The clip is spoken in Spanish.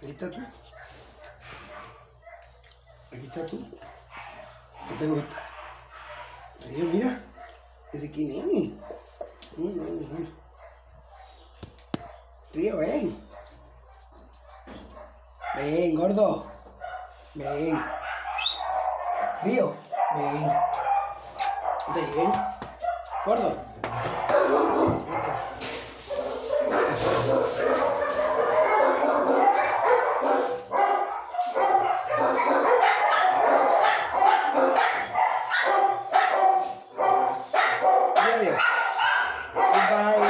Aquí está tú. Aquí está tú. ¿Este cómo está? Río, mira. ¿Ese quién es? Río, ven. Ven, gordo. Ven. Río, ven. Ven. Gordo. Adiós. Goodbye.